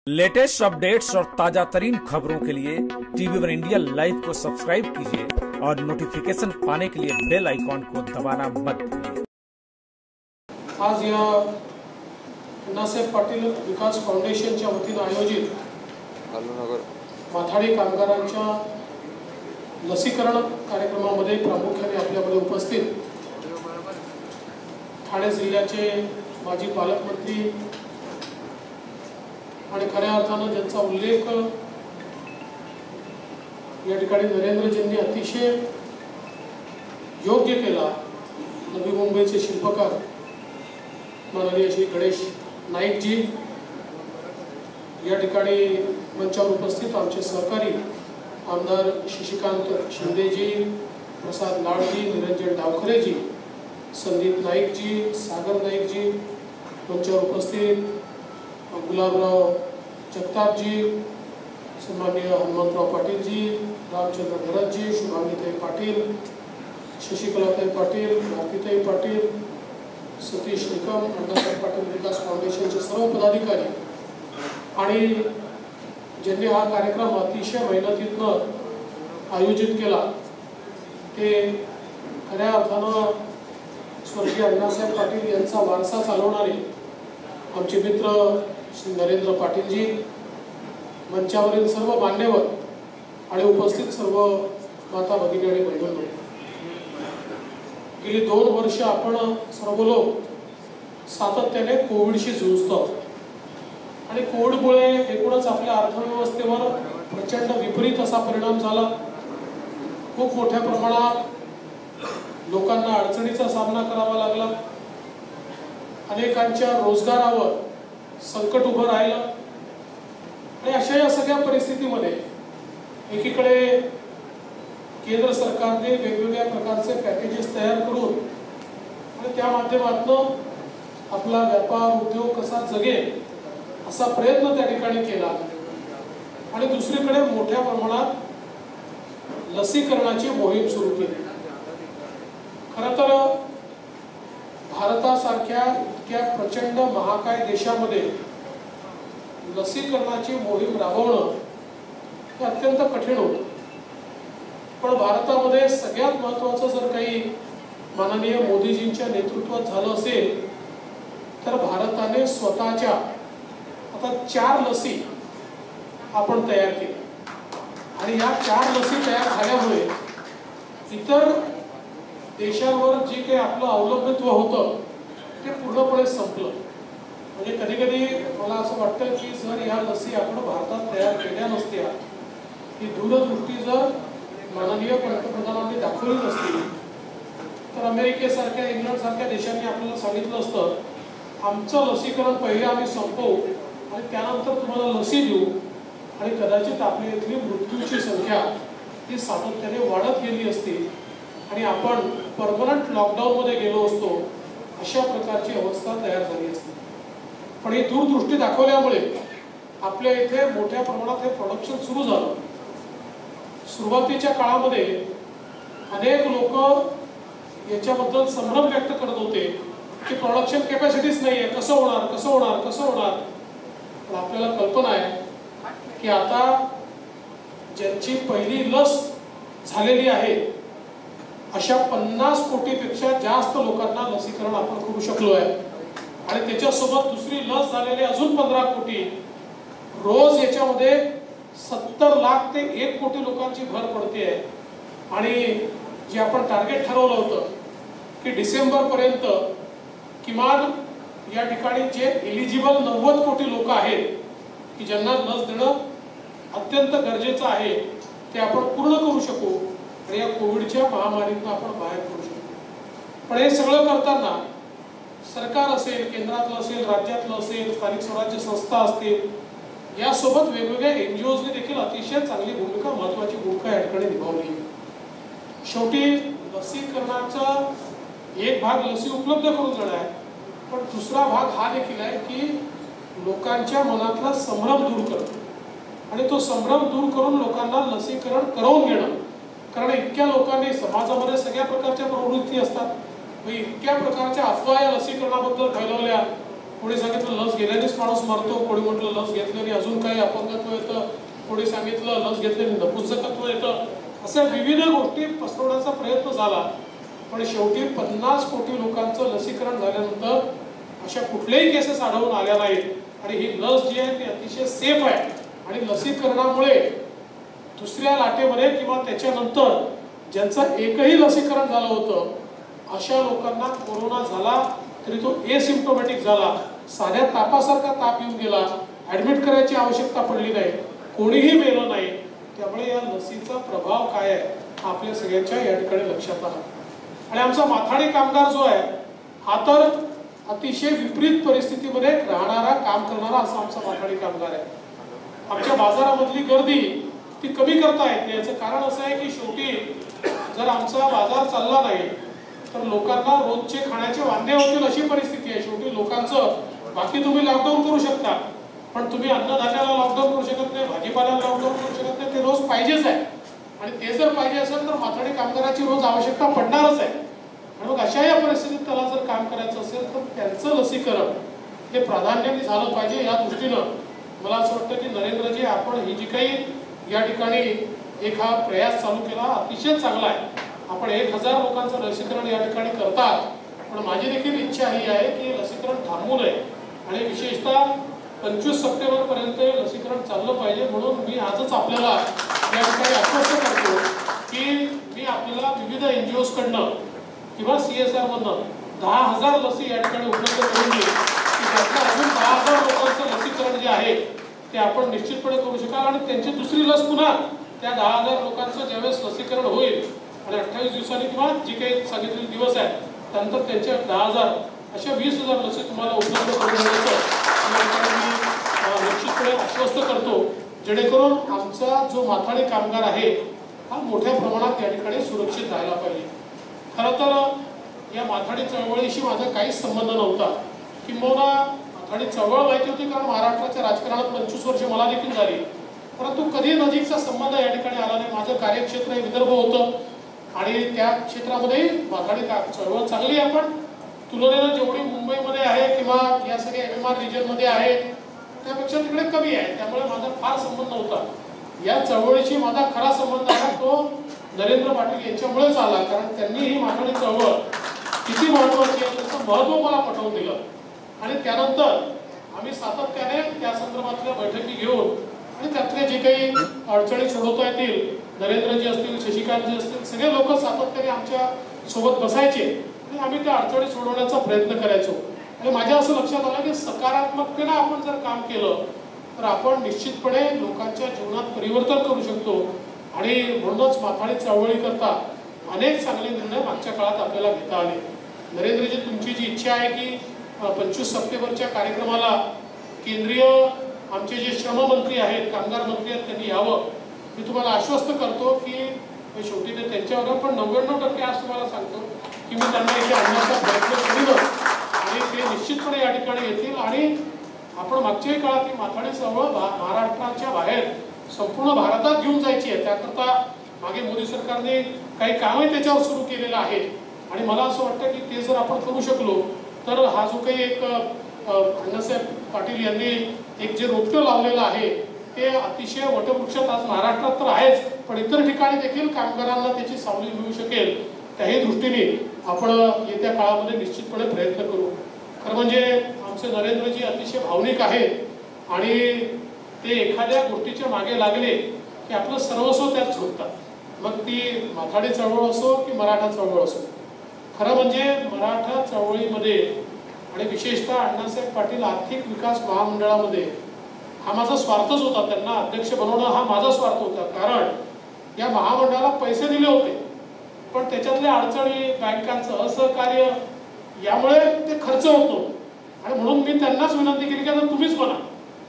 Latest updates और ताजा तरीन खबरों के लिए टीवी वन इंडिया लाइव को सब्सक्राइब कीजिए और नोटिफिकेशन पाने के लिए बेल आइकॉन को दबाना मत भूलिए। आज या अण्णासाहेब पाटील विकास फाउंडेशनच्या वतीने आयोजित माथाडी कामगारांच्या लसीकरण कार्यक्रमामध्ये प्रामुख्याने आपल्याकडे उपस्थित ठाणे जिल्ह्याचे माजी पालकमंत्री आणि खऱ्या अर्थाने ज्यांचा उल्लेख या ठिकाणी नरेंद्रजींनी अतिशय योग्य केला, नवी मुंबईचे शिल्पकार माननीय श्री गणेश नाईकजी, या ठिकाणी मंचावर उपस्थित आमचे सहकारी आमदार शशिकांत शिंदेजी, प्रसाद लाडजी, निरंजन डावखरेजी, संदीप नाईकजी, सागर नाईकजी, मंचावर उपस्थित गुलाबराव जगतापजी, सन्माननीय हनुमंतराव पाटीलजी, रामचंद्र भरतजी, शुभांगीताई पाटील, शशिकलाताई पाटील, भारतीताई पाटील, सतीश निकम, अण्णासाहेब पाटील विकास फाउंडेशनचे सर्व पदाधिकारी आणि ज्यांनी हा कार्यक्रम अतिशय मेहनतीनं आयोजित केला ते खऱ्या अर्थानं स्वर्गीय अण्णासाहेब पाटील यांचा वारसा चालवणारे आमचे मित्र श्री नरेंद्र पाटीलजी, मंचावरील सर्व मान्यवर आणि उपस्थित सर्व माता भगिनी आणि बहिणींनो, गेली 2 वर्ष आपण सर्व लोक सातत्याने कोविडशी झुंजतो आणि कोविडमुळे एकूणच आपल्या अर्थव्यवस्थेवर प्रचंड विपरीत असा परिणाम झाला। खूप मोठ्या प्रमाणात लोकांना अडचणीचा सामना करावा लागला, अनेकांच्या रोजगारावर संकट उभं राहिलं आणि अशा या सगळ्या परिस्थितीमध्ये एकीकडे केंद्र सरकारने वेगवेगळ्या प्रकारचे पॅकेजेस तयार करून आणि त्या माध्यमातून आपला व्यापार उद्योग कसा जगेल असा प्रयत्न त्या ठिकाणी केला आणि दुसरीकडे मोठ्या प्रमाणात लसीकरणाची मोहीम सुरू केली। खरं तर भारतासारख्या इतक्या प्रचंड महाकाय देशामध्ये लसीकरणाची मोहीम राबवणं हे अत्यंत कठीण होतं, पण भारतामध्ये सगळ्यात महत्त्वाचं जर काही माननीय मोदीजींच्या नेतृत्वात झालं असेल तर भारताने स्वतःच्या आता 4 लसी आपण तयार केल्या आणि या 4 लसी तयार झाल्यामुळे इतर देशांवर जे काही आपलं अवलंबित्व होतं ते पूर्णपणे संपलं। म्हणजे कधी कधी मला असं वाटतं की जर ह्या लसी आपण भारतात तयार केल्या नसत्या, ही दूरदृष्टी जर माननीय पंतप्रधानांनी दाखवली नसती तर अमेरिकेसारख्या इंग्लंडसारख्या देशांनी आपल्याला सांगितलं असतं आमचं लसीकरण पहिले आम्ही संपवू आणि त्यानंतर तुम्हाला लसी देऊ आणि कदाचित आपल्या इथली मृत्यूची संख्या ही सातत्याने वाढत गेली असती आणि आपण परमनंट लॉकडाऊन मध्ये गेलो असतो, अशा प्रकारची अवस्था तयार झाली असती। पण ही दूरदृष्टी दाखवल्यामुळे आपल्या इथे मोठ्या प्रमाणात हे प्रोडक्शन सुरू झालं। सुरुवातीच्या काळामध्ये अनेक लोक याच्याबद्दल संभ्रम व्यक्त करत होते की प्रोडक्शन कॅपॅसिटीच नाहीये, कसं होणार कसं होणार कसं होणार। पण आपल्याला कल्पना आहे की आता ज्यांची पहिली लस झालेली आहे अशा 50 कोटीपेक्षा जास्त लोकांना लसीकरण आपण करू शकलो आहे आणि त्याच्यासोबत दुसरी लस झालेले अजून 15 कोटी, रोज याच्यामध्ये 70 लाख ते 1 कोटी लोकांची भर पडते आहे। आणि जे आपण टार्गेट ठरवलं होतं की डिसेंबर पर्यंत किमान या ठिकाणी जे एलिजिबल 90 कोटी लोक आहेत की ज्यांना लस देणं अत्यंत गरजेचं आहे ते आपण पूर्ण करू शकू आणि या कोविडच्या महामारीतून आपण बाहेर पडू शकतो। पण हे सगळं करताना सरकार असेल, केंद्रातलं असेल, राज्यातलं असेल, स्थानिक स्वराज्य संस्था असतील, यासोबत वेगवेगळ्या NGOsने देखील अतिशय चांगली भूमिका, महत्वाची भूमिका या ठिकाणी निभावली। शेवटी लसीकरणाचा एक भाग लसी उपलब्ध करून देणं आहे, पण दुसरा भाग हा देखील आहे की लोकांच्या मनातला संभ्रम दूर करणं आणि तो संभ्रम दूर करून लोकांना लसीकरण करवून घेणं। कारण इतक्या लोकांनी समाजामध्ये सगळ्या प्रकारच्या प्रवृत्ती असतात, इतक्या प्रकारच्या अफवा या लसीकरणाबद्दल फैलवल्या कोणी सांगितलं लस घेतल्यानेच माणूस मरतो, कोणी म्हटलं लस घेतल्याने अजून काही अपंगत्व येतं, कोणी सांगितलं लस घेतल्याने नपुंसकत्व येतं. अशा विविध गोष्टी पसरवण्याचा प्रयत्न झाला. पण शेवटी 50 कोटी लोकांचं लसीकरण झाल्यानंतर अशा कुठल्याही केसेस आढळून आल्या नाहीत आणि ही लस जी आहे ती अतिशय सेफ आहे. आणि लसीकरणामुळे दुसऱ्या लाटेमध्ये किंवा त्याच्यानंतर ज्यांचं एकही लसीकरण झालं होतं अशा लोकांना कोरोना झाला तरी तो एसिम्प्टोमॅटिक झाला, साध्या तापासारखा ताप येऊन गेला, ऍडमिट करायची आवश्यकता पडली नाही, कोणीही मेलं नाही. त्यामुळे या लसीचा प्रभाव काय आहे आपल्या सगळ्यांच्या या ठिकाणी लक्षात आला. आणि आमचा माथाडी कामगार जो आहे हा तर अतिशय विपरीत परिस्थितीमध्ये राहणारा काम करणारा असा आमचा माथाडी कामगार आहे. आमच्या बाजारामधली गर्दी ती कमी करता येत नाही. याचं कारण असं आहे की शेवटी जर आमचा बाजार चालला नाही तर लोकांना रोजचे खाण्याचे वांदे होतील अशी परिस्थिती आहे. शेवटी लोकांचं बाकी तुम्ही लॉकडाऊन करू शकता पण तुम्ही अन्नधान्याला लॉकडाऊन करू शकत नाही, भाजीपाल्याला लॉकडाऊन करू शकत नाही. ते रोज पाहिजेच आहे आणि ते जर पाहिजे असेल तर माथाडी कामगाराची रोज आवश्यकता पडणारच आहे. आणि मग अशा या परिस्थितीत त्याला जर काम करायचं असेल तर त्यांचं लसीकरण हे प्राधान्याने झालं पाहिजे. या दृष्टीनं मला असं वाटतं की नरेंद्रजी आपण ही जी काही या ठिकाणी एक हा प्रयास चालू केला अतिशय चांगला आहे. आपण 1000 लोकांचं लसीकरण या ठिकाणी करतात. पण माझी देखील इच्छा ही आहे की लसीकरण थांबवू नये आणि विशेषतः 25 सप्टेंबर पर्यंत लसीकरण चाललं पाहिजे. म्हणून मी आजच आपल्याला या ठिकाणी आश्वस्त करतो की मी आपल्याला विविध NGOs कडनं किंवा CSR मधनं 10,000 लसी या ठिकाणी उपलब्ध करून देईल की त्यातलं अजून 10,000 लोकांचं लसीकरण जे आहे ते आपण निश्चितपणे करू शकाल. आणि त्यांची दुसरी लस पुन्हा त्या 10,000 लोकांचं ज्यावेळेस लसीकरण होईल आणि 28 दिवसांनी किंवा जी काही सांगितलेले दिवस आहेत त्यानंतर त्यांच्या 10,000 अशा 20,000 लसी तुम्हाला उपलब्ध करून देण्याचं निश्चितपणे आश्वस्त करतो. जेणेकरून आमचा जो माथाडी कामगार आहे हा मोठ्या प्रमाणात या ठिकाणी सुरक्षित राहायला पाहिजे. खरं तर या माथाडी चळवळीशी माझा काहीच संबंध नव्हता. किंबहुना माथाडी चळवळ माहिती होती कारण महाराष्ट्राच्या राजकारणात 25 वर्ष मला देखील झाली, परंतु कधी नजीकचा संबंध या ठिकाणी आला नाही. माझं कार्यक्षेत्र हे विदर्भ होतं आणि त्या क्षेत्रामध्ये माथाडी चळवळ चांगली आहे पण तुलनेनं जेवढी मुंबईमध्ये आहे किंवा या सगळ्या MMR रिजनमध्ये आहे त्यापेक्षा तिकडे कमी आहे. त्यामुळे माझा फार संबंध नव्हता. या चळवळीशी माझा खरा संबंध आहे तो नरेंद्र पाटील यांच्यामुळेच आला कारण त्यांनी ही माथाडी चळवळ किती महत्वाची आहे त्याचं महत्व मला पटवून दिलं. आणि त्यानंतर आम्ही सातत्याने त्या संदर्भातल्या बैठकी घेऊन आणि त्यातले जे काही अडचणी सोडवता येतील नरेंद्रजी असतील, शशिकांतजी असतील, सगळे लोक सातत्याने आमच्या सोबत बसायचे आणि आम्ही त्या अडचणी सोडवण्याचा प्रयत्न करायचो. आणि माझ्या असं लक्षात आलं की सकारात्मकतेनं आपण जर काम केलं तर आपण निश्चितपणे लोकांच्या जीवनात परिवर्तन करू शकतो. आणि म्हणूनच माथाडी चळवळी करता अनेक चांगले निर्णय मागच्या काळात आपल्याला घेता आले. नरेंद्रजी तुमची जी इच्छा आहे की 25 सप्टेंबरच्या कार्यक्रमाला केंद्रीय आमचे जे श्रम मंत्री आहेत, कामगार मंत्री आहेत त्यांनी यावं. मी तुम्हाला आश्वस्त करतो की शेवटी ते त्यांच्यावर पण 99% आज तुम्हाला सांगतो की मी त्यांना इथे आणण्याचा प्रयत्न करीन आणि ते निश्चितपणे या ठिकाणी येतील. आणि आपण मागच्याही काळात ही माथाडी चळवळ महाराष्ट्राच्या बाहेर संपूर्ण भारतात घेऊन जायची आहे. त्याकरता मागे मोदी सरकारने काही कामही त्याच्यावर सुरू केलेलं आहे. आणि मला असं वाटतं की ते जर आपण करू शकलो तर हा जो काही एक अण्णासाहेब पाटील यांनी एक जे रोपटं लावलेलं आहे ते अतिशय वटवृक्षात आज महाराष्ट्रात तर आहेच पण इतर ठिकाणी देखील कामगारांना त्याची सावली मिळू शकेल त्याही दृष्टीने आपण येत्या काळामध्ये निश्चितपणे प्रयत्न करू. खरं म्हणजे आमचे नरेंद्रजी अतिशय भावनिक आहेत आणि ते एखाद्या गोष्टीच्या मागे लागले की आपलं सर्वस्व त्यात झोकतात. मग ती माथाडी चळवळ असो की मराठा चळवळ असो. खरं म्हणजे मराठा चळवळीमध्ये आणि विशेषतः अण्णासाहेब पाटील आर्थिक विकास महामंडळामध्ये हा माझा स्वार्थच होता. त्यांना अध्यक्ष बनवणं हा माझा स्वार्थ होता कारण या महामंडळाला पैसे दिले होते पण त्याच्यातल्या अडचणी, बँकांचं असहकार्य यामुळे ते खर्च होतो. आणि म्हणून मी त्यांनाच विनंती केली की आता तुम्हीच बना.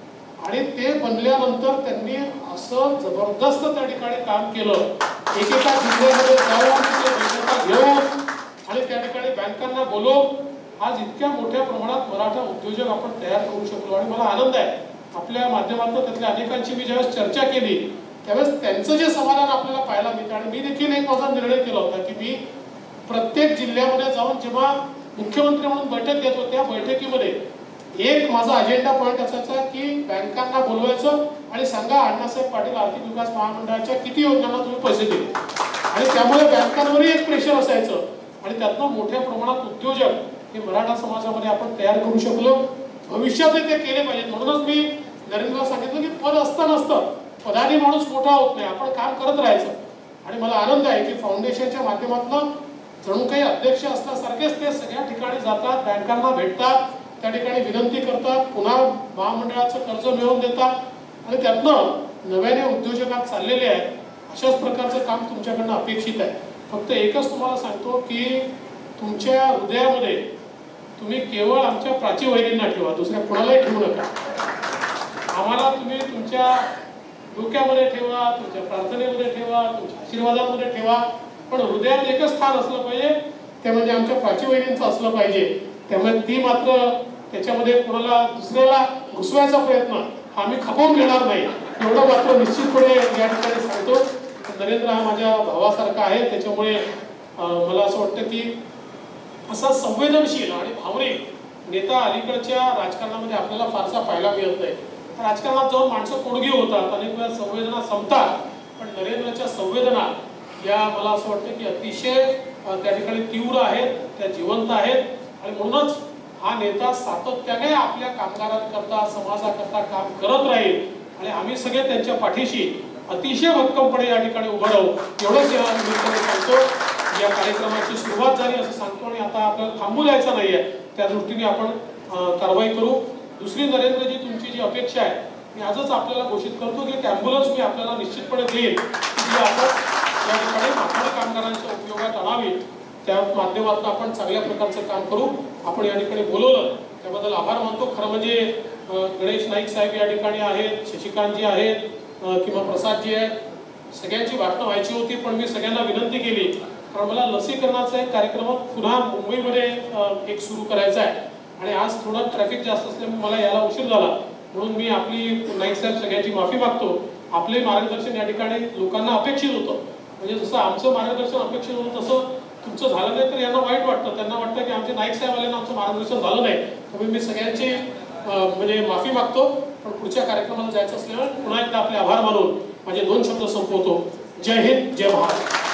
आणि ते बनल्यानंतर त्यांनी असं जबरदस्त त्या ठिकाणी काम केलं. एकेका जिल्ह्यामध्ये जाऊन तिथे बैठका घेऊन आणि त्या ठिकाणी बँकांना बोलवून आज इतक्या मोठ्या प्रमाणात मराठा उद्योजक आपण तयार करू शकलो. आणि मला आनंद आहे आपल्या माध्यमातून त्यातल्या अनेकांची मी ज्यावेळेस चर्चा केली त्यावेळेस त्यांचं जे समाधान आपल्याला पाहायला मिळतं. आणि मी देखील एक माझा निर्णय केला होता की मी प्रत्येक जिल्ह्यामध्ये जाऊन जेव्हा मुख्यमंत्री म्हणून बैठक घेतो त्या बैठकीमध्ये एक माझा अजेंडा पॉईंट असायचा की बँकांना बोलवायचं आणि सांगा अण्णासाहेब पाटील आर्थिक विकास महामंडळाच्या किती योजनांना तुम्ही पैसे दिले, आणि त्यामुळे बँकांवरही एक प्रेशर असायचं आणि त्यातनं मोठ्या प्रमाणात उद्योजक हे मराठा समाजामध्ये आपण तयार करू शकलो. भविष्यातही ते केले पाहिजेत. म्हणूनच मी नरेंद्रला सांगितलं की पद असतं नसतं, पदाने माणूस मोठा होत नाही, आपण काम करत राहायचं. आणि मला आनंद आहे की फाउंडेशनच्या माध्यमातून जणू काही अध्यक्ष असल्यासारखेच ते सगळ्या ठिकाणी जातात, बँकांना भेटतात, त्या ठिकाणी विनंती करतात, पुन्हा महामंडळाचं कर्ज मिळवून देतात आणि त्यातनं नव्याने उद्योजकात चाललेले आहेत. अशाच प्रकारचं काम तुमच्याकडनं अपेक्षित आहे. फक्त एकच तुम्हाला सांगतो की तुमच्या हृदयामध्ये तुम्ही केवळ आमच्या प्राची वहिनींना ठेवा, दुसऱ्या कुणालाही ठेवू नका. आम्हाला तुम्ही तुमच्या डोक्यामध्ये ठेवा, तुमच्या प्रार्थनेमध्ये ठेवा, तुमच्या आशीर्वादामध्ये ठेवा, पण हृदयात एकच स्थान असलं पाहिजे, ते म्हणजे आमच्या प्राची वहिनींचं असलं पाहिजे. त्यामुळे ती मात्र त्याच्यामध्ये कोणाला दुसऱ्याला घुसवायचा प्रयत्न आम्ही खपवून घेणार नाही, एवढं मात्र निश्चितपणे या ठिकाणी सांगतो. नरेंद्र हा माझ्या भावासारखा आहे, त्याच्यामुळे मला असं वाटतं की असा संवेदनशील आणि भावनिक नेता अलीकडच्या राजकारणामध्ये आपल्याला फारसा पाहायला मिळत नाही. राजकारणात जाऊन माणसं कोडगी होतात, अनेक वेळा संवेदना संपतात, पण नरेंद्रच्या संवेदना या मला असं वाटतं की अतिशय त्या ठिकाणी तीव्र आहेत, त्या जिवंत आहेत. आणि म्हणूनच हा नेता सातत्याने आपल्या कामगारांकरता समाजाकरता काम करत राहील आणि आम्ही सगळे त्यांच्या पाठीशी अतिशय भक्कमपणे या ठिकाणी उभं राहू, एवढंच या निमित्ताने सांगतो. या कार्यक्रमाची सुरुवात झाली असं सांगतो आणि आता आपल्याला थांबू द्यायचं नाहीये, त्या दृष्टीने आपण कारवाई करू. दुसरी नरेंद्रजी तुमची जी अपेक्षा आहे मी आजच आपल्याला घोषित करतो की एक ॲम्ब्युलन्स मी आपल्याला निश्चितपणे देईल की आपण या ठिकाणी माथाडी कामगारांच्या उपयोगात आणावी, त्या माध्यमातून आपण चांगल्या प्रकारचं काम करू. आपण या ठिकाणी बोलवलं त्याबद्दल आभार मानतो. खरं म्हणजे गणेश नाईक साहेब या ठिकाणी आहेत, शशिकांतजी आहेत किंवा प्रसादजी आहेत, सगळ्यांची भाषणं व्हायची होती, पण मी सगळ्यांना विनंती केली कारण मला लसीकरणाचा एक कार्यक्रम पुन्हा मुंबईमध्ये एक सुरू करायचा आहे आणि आज थोडं ट्रॅफिक जास्त असल्यामुळे मला यायला उशीर झाला. म्हणून मी आपली नाईक साहेब सगळ्यांची माफी मागतो. आपले मार्गदर्शन या ठिकाणी लोकांना अपेक्षित होतं, म्हणजे जसं आमचं मार्गदर्शन अपेक्षित होतं तसं तुमचं झालं नाही तर यांना वाईट वाटतं, त्यांना वाटतं की आमचे नाईक साहेब आले ना आमचं मार्गदर्शन झालं नाही. त्यामुळे मी सगळ्यांची म्हणजे माफी मागतो. पण पुढच्या कार्यक्रमाला जायचं असल्यामुळे पुन्हा एकदा आपले आभार मानून माझे 2 शब्द संपवतो. जय हिंद, जय महाराष्ट्र.